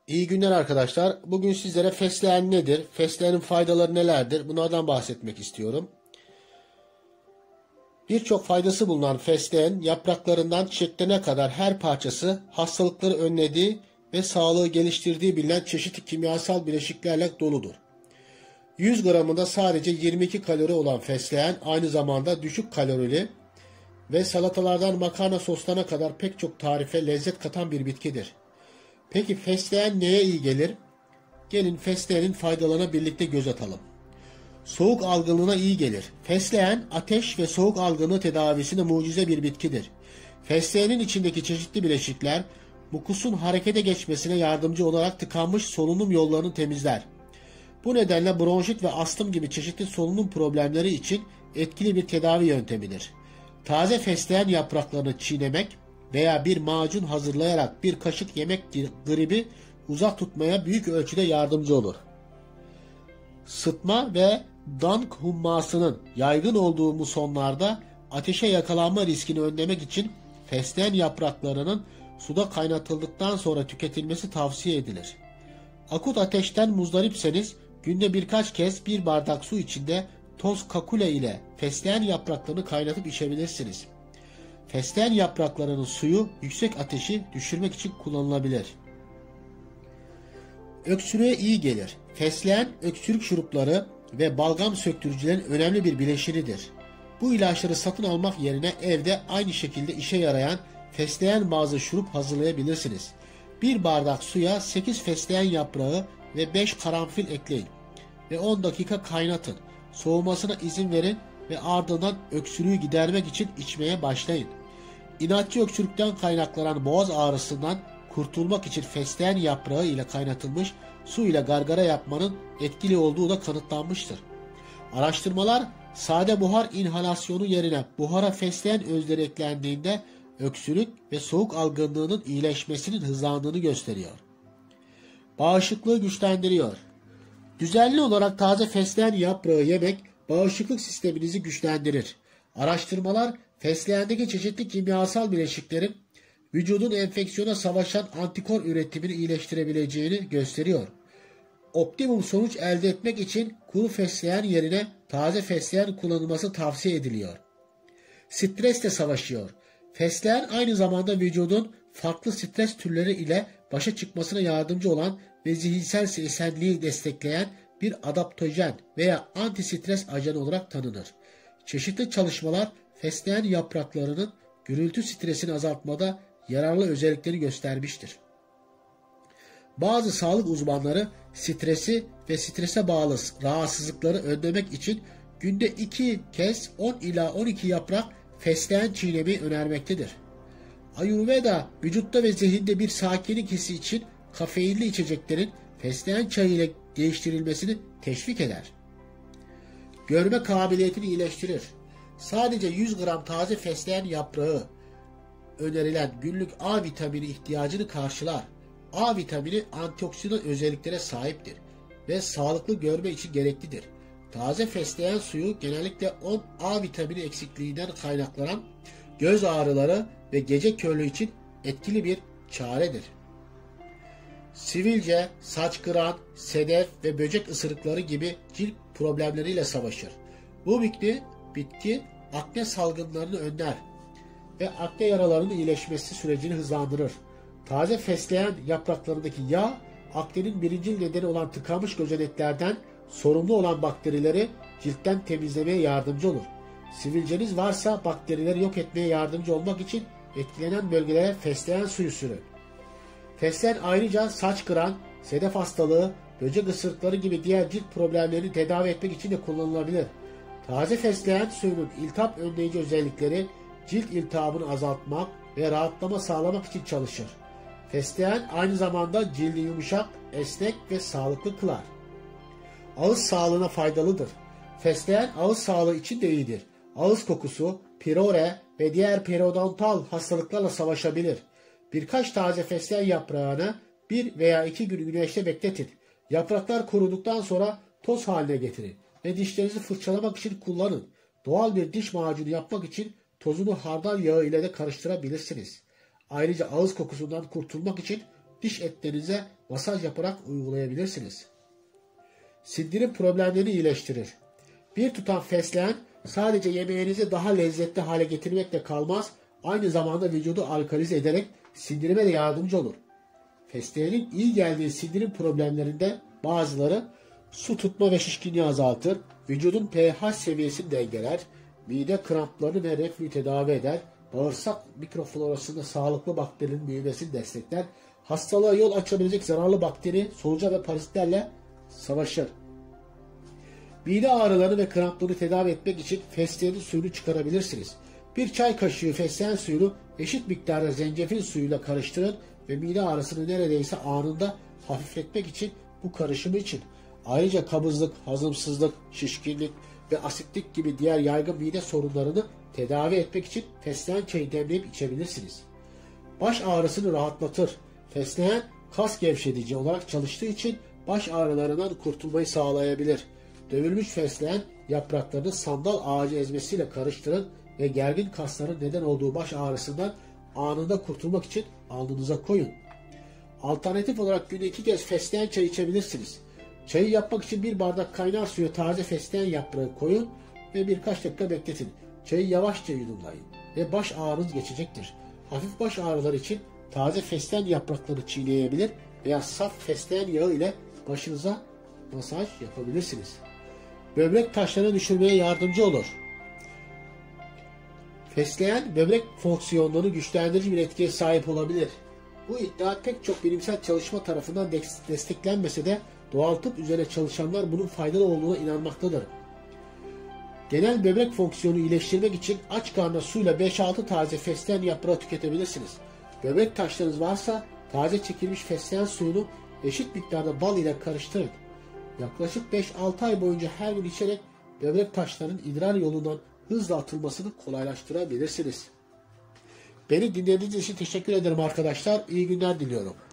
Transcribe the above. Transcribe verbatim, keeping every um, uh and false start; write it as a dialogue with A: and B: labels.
A: İyi günler arkadaşlar. Bugün sizlere fesleğen nedir? Fesleğenin faydaları nelerdir? Bunlardan bahsetmek istiyorum. Birçok faydası bulunan fesleğen yapraklarından çiçeklerine kadar her parçası hastalıkları önlediği ve sağlığı geliştirdiği bilinen çeşitli kimyasal bileşiklerle doludur. yüz gramında sadece yirmi iki kalori olan fesleğen aynı zamanda düşük kalorili ve salatalardan makarna soslarına kadar pek çok tarife lezzet katan bir bitkidir. Peki fesleğen neye iyi gelir? Gelin fesleğenin faydalarına birlikte göz atalım. Soğuk algınlığına iyi gelir. Fesleğen ateş ve soğuk algınlığı tedavisinde mucize bir bitkidir. Fesleğenin içindeki çeşitli bileşikler mukusun harekete geçmesine yardımcı olarak tıkanmış solunum yollarını temizler. Bu nedenle bronşit ve astım gibi çeşitli solunum problemleri için etkili bir tedavi yöntemidir. Taze fesleğen yapraklarını çiğnemek veya bir macun hazırlayarak bir kaşık yemek gribi uzak tutmaya büyük ölçüde yardımcı olur. Sıtma ve dank hummasının yaygın olduğu musonlarda ateşe yakalanma riskini önlemek için fesleğen yapraklarının suda kaynatıldıktan sonra tüketilmesi tavsiye edilir. Akut ateşten muzdaripseniz günde birkaç kez bir bardak su içinde toz kakule ile fesleğen yapraklarını kaynatıp içebilirsiniz. Fesleğen yapraklarının suyu yüksek ateşi düşürmek için kullanılabilir. Öksürüğe iyi gelir. Fesleğen, öksürük şurupları ve balgam söktürücülerin önemli bir bileşenidir. Bu ilaçları satın almak yerine evde aynı şekilde işe yarayan fesleğen bazlı şurup hazırlayabilirsiniz. Bir bardak suya sekiz fesleğen yaprağı ve beş karanfil ekleyin ve on dakika kaynatın. Soğumasına izin verin ve ardından öksürüğü gidermek için içmeye başlayın. İnatçı öksürükten kaynaklanan boğaz ağrısından kurtulmak için fesleğen yaprağı ile kaynatılmış su ile gargara yapmanın etkili olduğu da kanıtlanmıştır. Araştırmalar sade buhar inhalasyonu yerine buhara fesleğen özleri eklendiğinde öksürük ve soğuk algınlığının iyileşmesinin hızlandığını gösteriyor. Bağışıklığı güçlendiriyor. Düzenli olarak taze fesleğen yaprağı yemek bağışıklık sisteminizi güçlendirir. Araştırmalar fesleğendeki çeşitli kimyasal bileşiklerin vücudun enfeksiyona savaşan antikor üretimini iyileştirebileceğini gösteriyor. Optimum sonuç elde etmek için kuru fesleğen yerine taze fesleğen kullanılması tavsiye ediliyor. Stresle savaşıyor. Fesleğen aynı zamanda vücudun farklı stres türleri ile başa çıkmasına yardımcı olan ve zihinsel esenliği destekleyen bir adaptojen veya antistres ajanı olarak tanınır. Çeşitli çalışmalar fesleğen yapraklarının gürültü stresini azaltmada yararlı özellikleri göstermiştir. Bazı sağlık uzmanları stresi ve strese bağlı rahatsızlıkları önlemek için günde iki kez on ila on iki yaprak fesleğen çiğnemeyi önermektedir. Ayurveda vücutta ve zihinde bir sakinlik hissi için kafeinli içeceklerin fesleğen çayı ile değiştirilmesini teşvik eder. Görme kabiliyetini iyileştirir. Sadece yüz gram taze fesleğen yaprağı önerilen günlük A vitamini ihtiyacını karşılar. A vitamini antioksidan özelliklere sahiptir ve sağlıklı görme için gereklidir. Taze fesleğen suyu genellikle on A vitamini eksikliğinden kaynaklanan göz ağrıları ve gece körlüğü için etkili bir çaredir. Sivilce, saç kıran, sedef ve böcek ısırıkları gibi cilt problemleriyle savaşır. Bu bitki, bitki akne salgınlarını önler ve akne yaralarının iyileşmesi sürecini hızlandırır. Taze fesleğen yapraklarındaki yağ, aknenin birincil nedeni olan tıkanmış gözeneklerden sorumlu olan bakterileri ciltten temizlemeye yardımcı olur. Sivilceniz varsa bakterileri yok etmeye yardımcı olmak için etkilenen bölgelere fesleğen suyu sürün. Fesleğen ayrıca saç kıran, sedef hastalığı, böcek ısırıkları gibi diğer cilt problemlerini tedavi etmek için de kullanılabilir. Taze fesleğen suyunun iltihap önleyici özellikleri cilt iltihabını azaltmak ve rahatlama sağlamak için çalışır. Fesleğen aynı zamanda cildi yumuşak, esnek ve sağlıklı kılar. Ağız sağlığına faydalıdır. Fesleğen ağız sağlığı için de iyidir. Ağız kokusu, pirore ve diğer periodontal hastalıklarla savaşabilir. Birkaç taze fesleğen yaprağını bir veya iki gün güneşte bekletin. Yapraklar kuruduktan sonra toz haline getirin ve dişlerinizi fırçalamak için kullanın. Doğal bir diş macunu yapmak için tozunu hardal yağı ile de karıştırabilirsiniz. Ayrıca ağız kokusundan kurtulmak için diş etlerinize masaj yaparak uygulayabilirsiniz. Sindirim problemlerini iyileştirir. Bir tutam fesleğen sadece yemeğinizi daha lezzetli hale getirmekle kalmaz, aynı zamanda vücudu alkalize ederek sindirime de yardımcı olur. Fesleğenin iyi geldiği sindirim problemlerinde bazıları su tutma ve şişkinliği azaltır, vücudun pH seviyesini dengeler, mide kramplarını ve reflüyü tedavi eder, bağırsak mikroflorasında sağlıklı bakterinin büyümesini destekler, hastalığa yol açabilecek zararlı bakteri, solucan ve parazitlerle savaşır. Mide ağrılarını ve krampları tedavi etmek için fesleğenin suyunu çıkarabilirsiniz. Bir çay kaşığı fesleğen suyunu eşit miktarda zencefil suyuyla karıştırın ve mide ağrısını neredeyse anında hafifletmek için bu karışımı için. Ayrıca kabızlık, hazımsızlık, şişkinlik ve asitlik gibi diğer yaygın mide sorunlarını tedavi etmek için fesleğen çayı demleyip içebilirsiniz. Baş ağrısını rahatlatır. Fesleğen kas gevşetici olarak çalıştığı için baş ağrılarından kurtulmayı sağlayabilir. Dövülmüş fesleğen yapraklarını sandal ağacı ezmesiyle karıştırın ve gergin kasların neden olduğu baş ağrısından anında kurtulmak için alnınıza koyun. Alternatif olarak günde iki kez fesleğen çayı içebilirsiniz. Çayı yapmak için bir bardak kaynar suya taze fesleğen yaprağı koyun ve birkaç dakika bekletin. Çayı yavaşça yudumlayın ve baş ağrınız geçecektir. Hafif baş ağrıları için taze fesleğen yaprakları çiğneyebilir veya saf fesleğen yağı ile başınıza masaj yapabilirsiniz. Böbrek taşlarını düşürmeye yardımcı olur. Fesleğen böbrek fonksiyonlarını güçlendirici bir etkiye sahip olabilir. Bu iddia pek çok bilimsel çalışma tarafından desteklenmese de doğal tıp üzerine çalışanlar bunun faydalı olduğuna inanmaktadır. Genel böbrek fonksiyonu iyileştirmek için aç karnına suyla beş altı taze fesleğen yaprağı tüketebilirsiniz. Böbrek taşlarınız varsa taze çekilmiş fesleğen suyunu eşit miktarda bal ile karıştırın. Yaklaşık beş altı ay boyunca her gün içerek böbrek taşlarının idrar yolundan hızla atılmasını kolaylaştırabilirsiniz. Beni dinlediğiniz için teşekkür ederim arkadaşlar. İyi günler diliyorum.